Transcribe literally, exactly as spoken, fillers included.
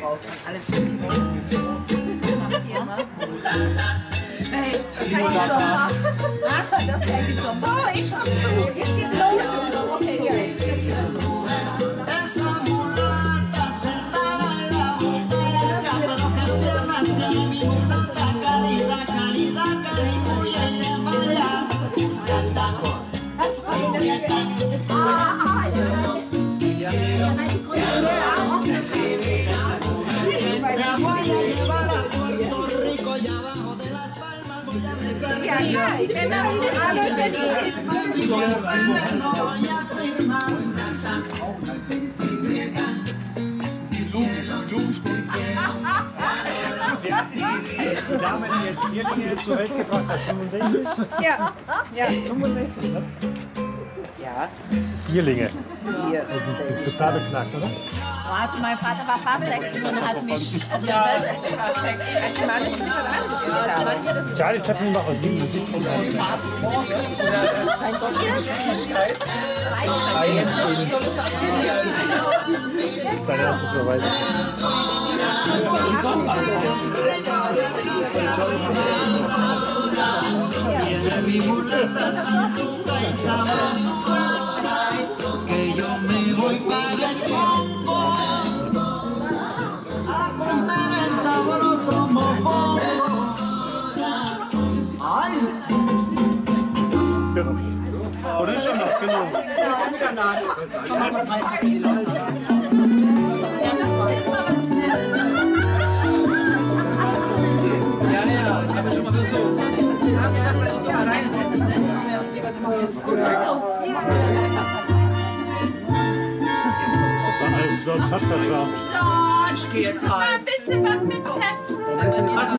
Alles macht ihr, ne? Hey, das kann ich doch machen. Das kann ich doch machen. So, ich komm zu. Ich geh los. Okay, ja. Esa mulata sentada en la boteca, pero que piernas tiene mi mulata, caridad, caridad, cariño, y ella vaya. Te voy a llevar a Puerto Rico y abajo de las palmas voy a besar. Ja, ja, ich bin da. Hallo, Betty. Mi corazón no voy a firmar. Wer hat die, die Dame, die jetzt vier Linge zurechtgebracht hat? fünfundsechzig? Ja, ja. fünfundsechzig, ne? Ja, Vierlinge. hier. Total beknackt, oder? Also mein Vater war fast sechzig und hat mich auf der Welt gebracht. Als Mann ist das an. Charlie Chaplin war aus siebenundsiebzig. Sein erstes Beweis. Mi mulata santuta y sabrosura, que yo me voy para el Congo a comer el sabroso mofongo. Ay, Oder schon noch, genau. Ja, ja, ich habe schon mal versucht. Alles dort Schatzvertrag. Ich gehe jetzt heim. Ein bisschen was mit Tempo. Was